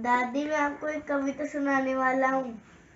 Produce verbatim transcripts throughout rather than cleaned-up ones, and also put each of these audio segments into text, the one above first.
दादी मैं आपको एक कविता सुनाने वाला हूँ।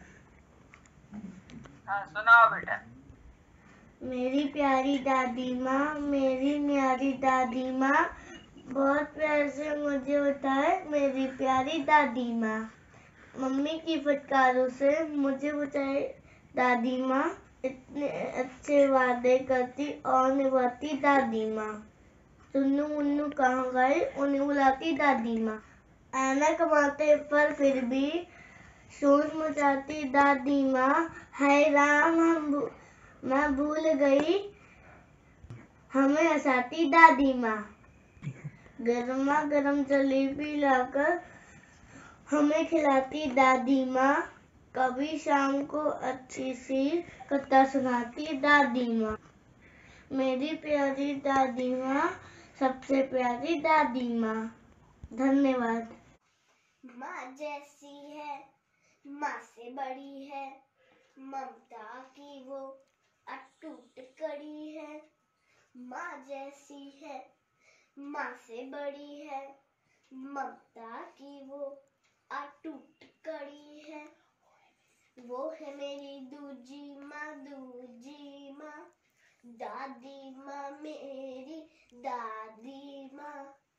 हाँ सुनाओ बेटा। मेरी प्यारी दादी माँ, मेरी न्यारी दादी माँ, बहुत प्यार से मुझे उठाए मेरी प्यारी दादी माँ। मम्मी की फटकारों से मुझे बचाए दादी माँ, इतने अच्छे वादे करती और निभाती दादी माँ। चुन्नू मुन्नू कहाँ गए उन्हें बुलाती दादी माँ। ऐनक माथे पर फिर भी सोच मचाती दादी माँ। हाय राम हम भू, मैं भूल गई हमें हंसाती दादी माँ। गर्मा गर्म जलेबी लाकर हमें खिलाती दादी माँ। कभी शाम को अच्छी सी कथा सुनाती दादी माँ। मेरी प्यारी दादी माँ, सबसे प्यारी दादी माँ। धन्यवाद। माँ जैसी है माँ से बड़ी है, ममता की वो अटूट कड़ी है। माँ जैसी है माँ से बड़ी है, ममता की वो अटूट कड़ी है। वो है मेरी दूजी माँ, दूजी माँ, दादी माँ मेरी दादी माँ।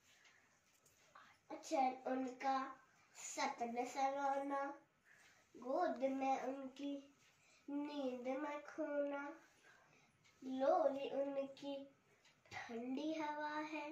चल उनका सपन सलोना, गोद में उनकी नींद में खोना। लोरी उनकी ठंडी हवा है,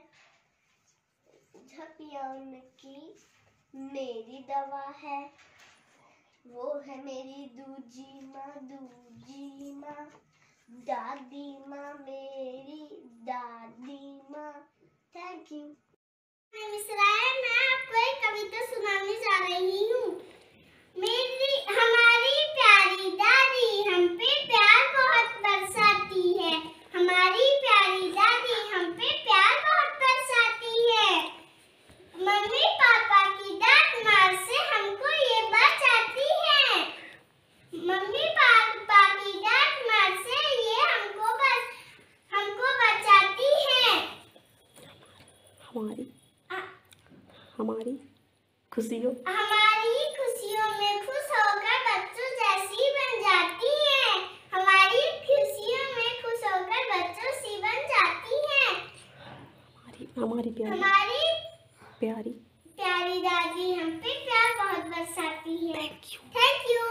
झपिया उनकी मेरी दवा है। वो है मेरी दूजी माँ, दूजी माँ, दादी माँ मेरी दादी माँ। Thank you. मैं आपको एक कविता सुनाने जा रही हूँ। मेरी हमारी प्यारी दादी हम पे प्यार बहुत बरसाती है। हमारी प्यारी दादी हम पे प्यार बहुत बरसाती है। मम्मी पापा की डांट मार से हमको ये बचाती है। मम्मी पापा की डांट मार से ये हमको बच हमको बचाती है। हमारी हमारी खुशियों हमारी खुशियों में खुश होकर बच्चों जैसी बन जाती है। हमारी खुशियों में खुश होकर बच्चों सी बन जाती है। हमारी हमारी प्यारी हमारी प्यारी प्यारी दादी हम पे प्यार बहुत बरसाती है। Thank you. Thank you.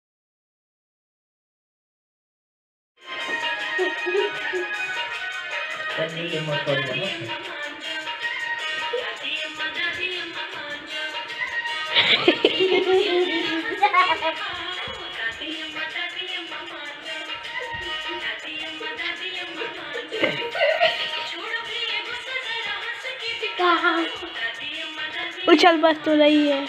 उछल बस तो रही है।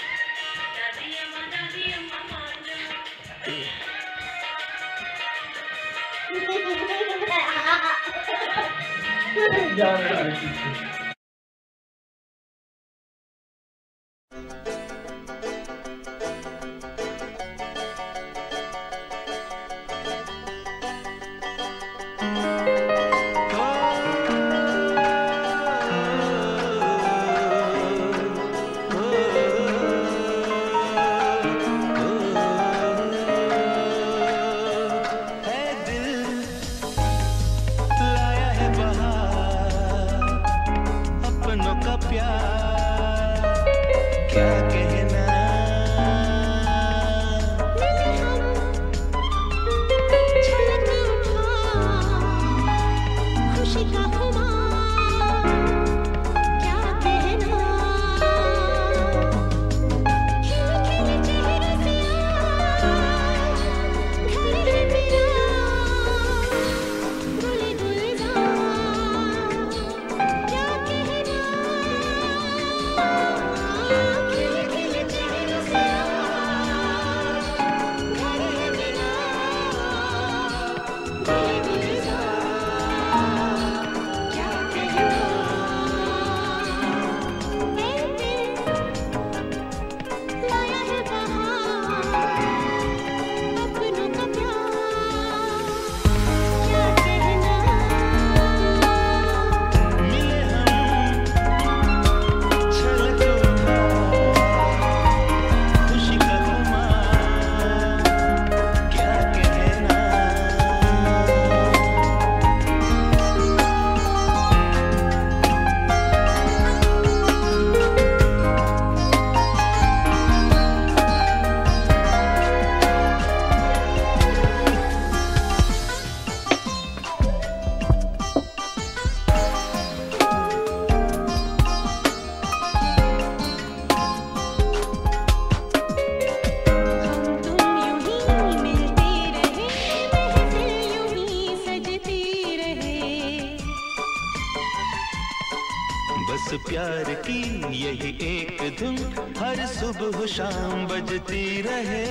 प्यार की यही एक धुन हर सुबह शाम बजती रहे।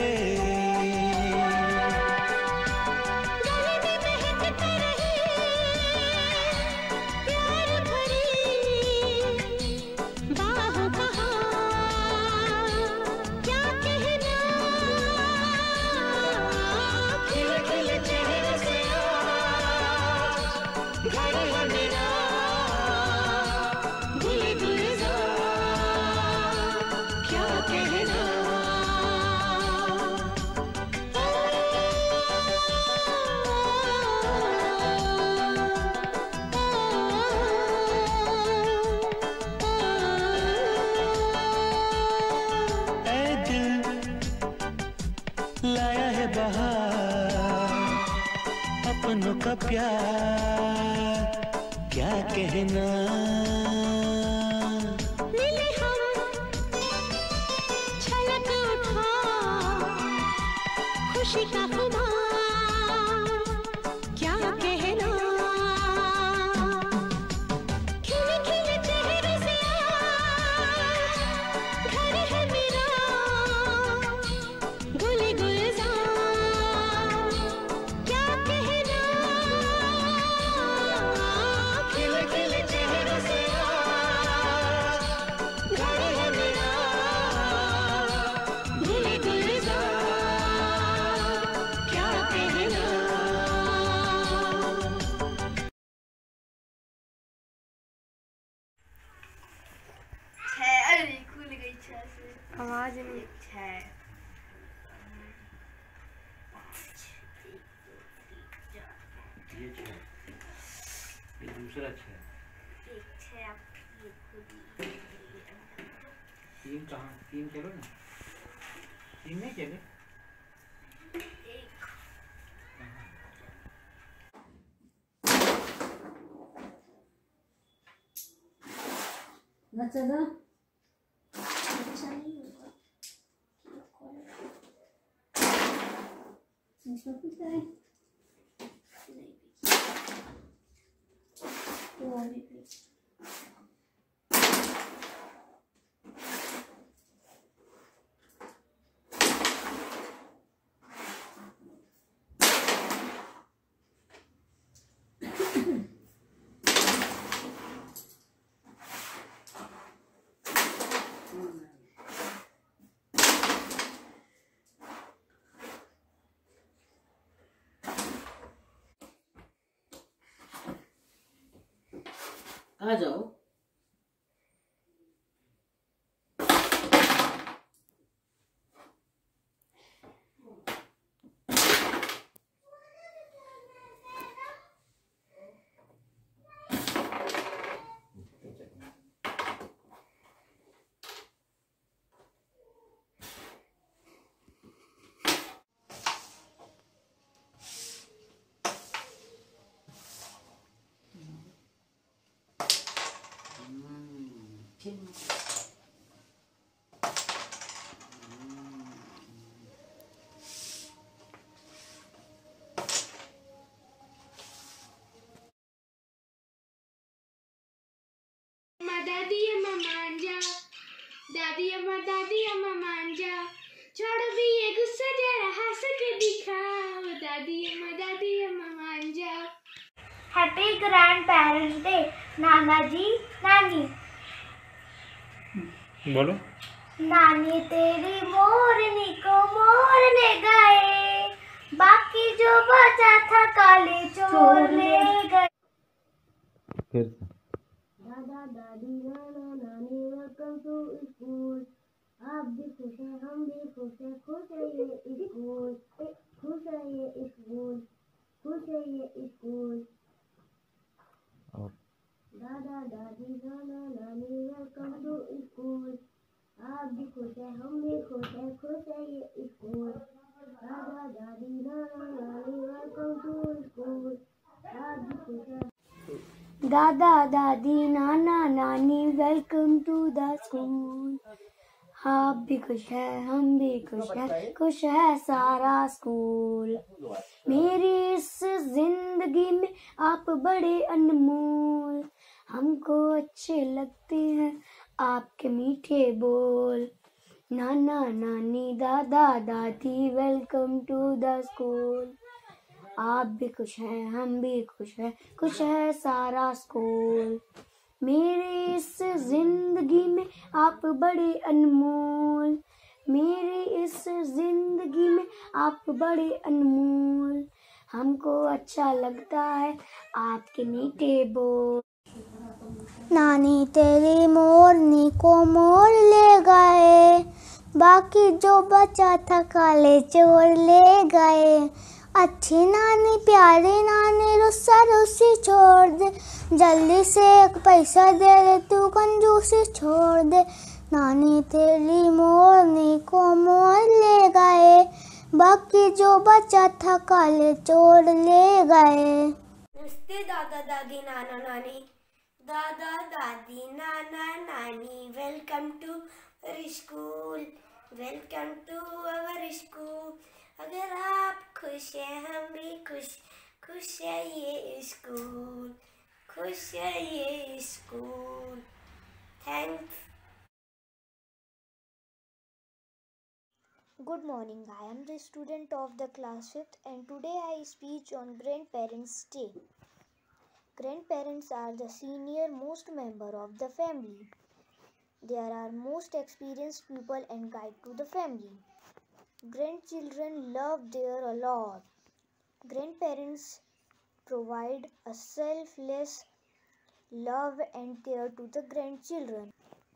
लाया है बहार अपनों का प्यार, क्या कहना। मिले हम छलक उठा खुशी का खुमार, क्या कहना। खिले खिले चेहरे से घर है मेरा, गुले गुलजार, क्या कहना। खिले खिले चेहरे से घर है मेरा, गुले गुलजार, क्या कहना। छह, अरे खुल गई छह से। आवाज नहीं। छह ये छह, ये दूसरा छह। एक छह आप ये खुली। तीन कहाँ? तीन चलो ना, तीन नहीं चले। एक अच्छा था। अच्छा नहीं होगा। इसका कुछ है नहीं तो अभी भी आ जाओ। दादी अम्मा मान जा, दादी अम्मा दादी अम्मा मान जा, छोड़ भी ये गुस्सा जरा हंस के दिखाओ, दादी अम्मा दादी अम्मा मान जा। हैप्पी ग्रैंड पेरेंट्स डे नाना जी नानी। बोलो। नानी तेरी मोरनी को मोरने गए, बाकी जो बचा था काले चोर ले गए। फिर से। दादा दादी नाना नानी वेलकम टू स्कूल। आप भी खुश हैं हम भी खुश हैं, खुश है ये स्कूल, खुश है ये स्कूल, खुश है ये स्कूल। और दादा दादी नाना नानी वेलकम टू स्कूल। आप भी खुश हैं हम भी खुश हैं, खुश है ये स्कूल। दादा दादी नाना नानी वेलकम टू स्कूल। आप भी खुश हैं। दादा दादी नाना नानी वेलकम टू द स्कूल। आप भी खुश है हम भी खुश है, खुश है सारा स्कूल। मेरी इस जिंदगी में आप बड़े अनमोल, हमको अच्छे लगते हैं आपके मीठे बोल। नाना नानी दादा दादी वेलकम टू द स्कूल। आप भी खुश हैं हम भी खुश हैं, खुश है सारा स्कूल। मेरे इस जिंदगी में आप बड़े अनमोल, मेरे इस जिंदगी में आप बड़े अनमोल। हमको अच्छा लगता है आपके मीठे बोल। नानी तेरी मोरनी को मोर ले गए, बाकी जो बचा था काले चोर ले गए। अच्छी नानी प्यारी नानी रुस्सा रुस्सी छोड़ दे, जल्दी से एक पैसा दे दे तू कंजूसी छोड़ दे। नानी तेरी मोरनी को मोर ले गए, बाकी जो बचा था काले चोर ले गए। नमस्ते दादा दादी नाना नानी, दादा दादी नाना नानी welcome to our school, welcome to our school. अगर आप खुश हैं हम भी खुश, खुश है ये स्कूल, खुश है ये school. Thanks. Good morning, I am the student of the class fifth and today I speak on Grandparents Day. Grandparents are the senior most member of the family. They are most experienced people and guide to the family. Grandchildren love their a lot. Grandparents provide a selfless love and care to the grandchildren.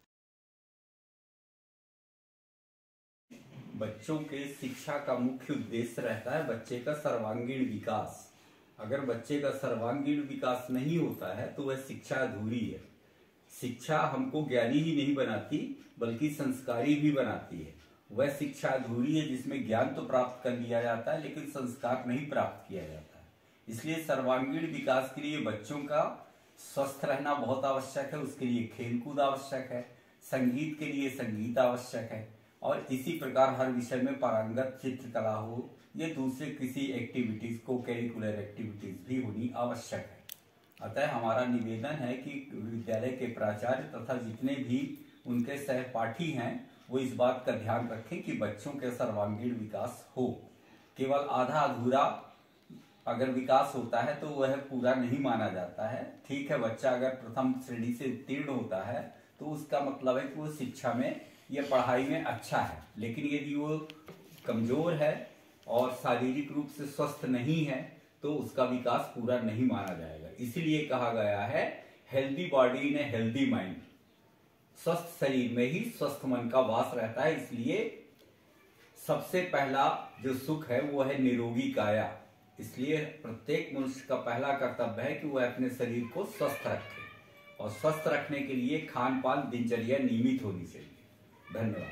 बच्चों के शिक्षा का मुख्य उद्देश्य रहता है बच्चे का सर्वांगीण विकास। अगर बच्चे का सर्वांगीण विकास नहीं होता है तो वह शिक्षा अधूरी है। शिक्षा हमको ज्ञानी ही नहीं बनाती बल्कि संस्कारी भी बनाती है। वह शिक्षा अधूरी है जिसमें ज्ञान तो प्राप्त कर लिया जाता है लेकिन संस्कार नहीं प्राप्त किया जाता है। इसलिए सर्वांगीण विकास के लिए बच्चों का स्वस्थ रहना बहुत आवश्यक है। उसके लिए खेलकूद आवश्यक है, संगीत के लिए संगीत आवश्यक है और इसी प्रकार हर विषय में पारंगत चित्रकला हो या दूसरे किसी एक्टिविटीज को करिकुलर एक्टिविटीज भी होनी आवश्यक है। अतः हमारा निवेदन है कि विद्यालय के प्राचार्य तथा जितने भी उनके सहपाठी हैं वो इस बात का ध्यान रखें कि बच्चों के सर्वांगीण विकास हो। केवल आधा अधूरा अगर विकास होता है तो वह पूरा नहीं माना जाता है। ठीक है, बच्चा अगर प्रथम श्रेणी से उत्तीर्ण होता है तो उसका मतलब है कि वो शिक्षा में या पढ़ाई में अच्छा है, लेकिन यदि वो कमजोर है और शारीरिक रूप से स्वस्थ नहीं है तो उसका विकास पूरा नहीं माना जाएगा। इसीलिए कहा गया है healthy body in a healthy mind. स्वस्थ शरीर में ही स्वस्थ मन का वास रहता है। इसलिए सबसे पहला जो सुख है वो है निरोगी काया। इसलिए प्रत्येक मनुष्य का पहला कर्तव्य है कि वह अपने शरीर को स्वस्थ रखे और स्वस्थ रखने के लिए खान पान दिनचर्या नियमित होनी चाहिए। धन्यवाद।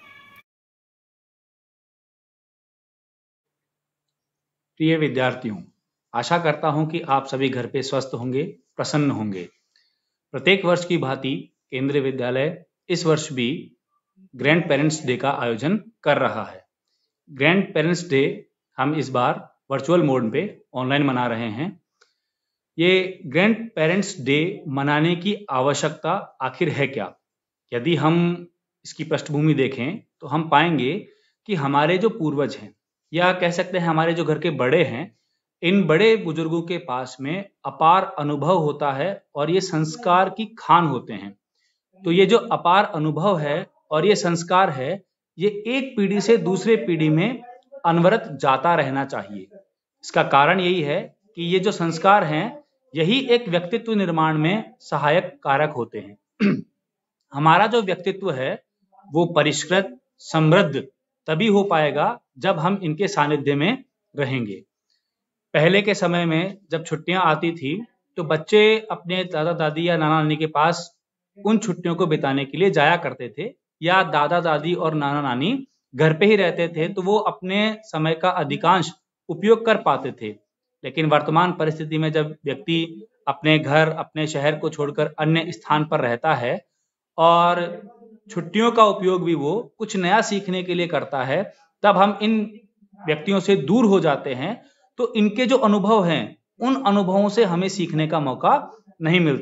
प्रिय विद्यार्थियों, आशा करता हूं कि आप सभी घर पे स्वस्थ होंगे, प्रसन्न होंगे। प्रत्येक वर्ष की भांति केंद्रीय विद्यालय इस वर्ष भी ग्रैंड पेरेंट्स डे का आयोजन कर रहा है। ग्रैंड पेरेंट्स डे हम इस बार वर्चुअल मोड पे ऑनलाइन मना रहे हैं। ये ग्रैंड पेरेंट्स डे मनाने की आवश्यकता आखिर है क्या? यदि हम इसकी पृष्ठभूमि देखें तो हम पाएंगे कि हमारे जो पूर्वज हैं या कह सकते हैं हमारे जो घर के बड़े हैं, इन बड़े बुजुर्गों के पास में अपार अनुभव होता है और ये संस्कार की खान होते हैं। तो ये जो अपार अनुभव है और ये संस्कार है, ये एक पीढ़ी से दूसरे पीढ़ी में अनवरत जाता रहना चाहिए। इसका कारण यही है कि ये जो संस्कार हैं यही एक व्यक्तित्व निर्माण में सहायक कारक होते हैं। हमारा जो व्यक्तित्व है वो परिष्कृत समृद्ध तभी हो पाएगा जब हम इनके सानिध्य में रहेंगे। पहले के समय में जब छुट्टियां आती थी तो बच्चे अपने दादा दादी या नाना नानी के पास उन छुट्टियों को बिताने के लिए जाया करते थे, या दादा दादी और नाना नानी घर पे ही रहते थे तो वो अपने समय का अधिकांश उपयोग कर पाते थे। लेकिन वर्तमान परिस्थिति में जब व्यक्ति अपने घर अपने शहर को छोड़कर अन्य स्थान पर रहता है और छुट्टियों का उपयोग भी वो कुछ नया सीखने के लिए करता है, तब हम इन व्यक्तियों से दूर हो जाते हैं। तो इनके जो अनुभव हैं उन अनुभवों से हमें सीखने का मौका नहीं मिलता।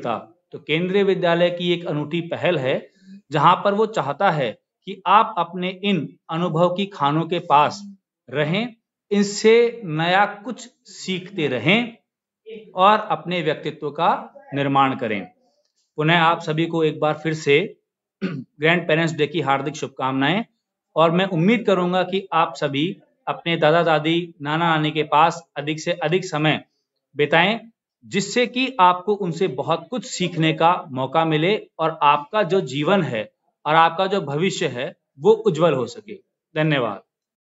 तो केंद्रीय विद्यालय की एक अनूठी पहल है जहां पर वो चाहता है कि आप अपने इन अनुभव की खानों के पास रहें, इनसे नया कुछ सीखते रहें और अपने व्यक्तित्व का निर्माण करें। पुनः आप सभी को एक बार फिर से ग्रैंड पेरेंट्स डे की हार्दिक शुभकामनाएं, और मैं उम्मीद करूंगा कि आप सभी अपने दादा दादी नाना नानी के पास अधिक से अधिक समय बिताएं, जिससे कि आपको उनसे बहुत कुछ सीखने का मौका मिले और आपका जो जीवन है और आपका जो भविष्य है वो उज्जवल हो सके। धन्यवाद।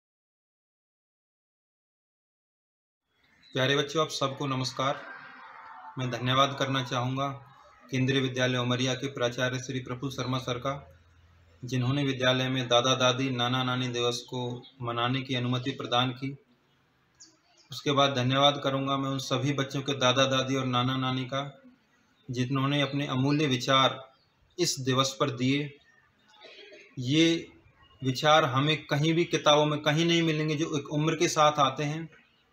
प्यारे बच्चों, आप सबको नमस्कार। मैं धन्यवाद करना चाहूँगा केंद्रीय विद्यालय उमरिया के प्राचार्य श्री प्रफुल्ल शर्मा सर का, जिन्होंने विद्यालय में दादा दादी नाना नानी दिवस को मनाने की अनुमति प्रदान की। उसके बाद धन्यवाद करूँगा मैं उन सभी बच्चों के दादा दादी और नाना नानी का, जिन्होंने अपने अमूल्य विचार इस दिवस पर दिए। ये विचार हमें कहीं भी किताबों में कहीं नहीं मिलेंगे, जो एक उम्र के साथ आते हैं।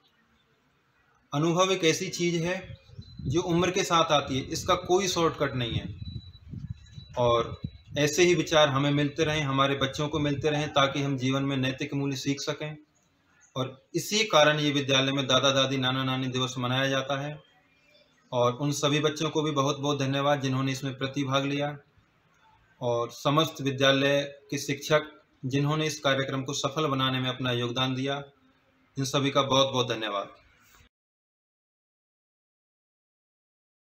अनुभव एक ऐसी चीज़ है जो उम्र के साथ आती है, इसका कोई शॉर्टकट नहीं है। और ऐसे ही विचार हमें मिलते रहें, हमारे बच्चों को मिलते रहें, ताकि हम जीवन में नैतिक मूल्य सीख सकें। और इसी कारण ये विद्यालय में दादा दादी नाना नानी दिवस मनाया जाता है। और उन सभी बच्चों को भी बहुत बहुत धन्यवाद जिन्होंने इसमें प्रतिभाग लिया, और समस्त विद्यालय के शिक्षक जिन्होंने इस कार्यक्रम को सफल बनाने में अपना योगदान दिया। इन सभी का बहुत बहुत धन्यवाद।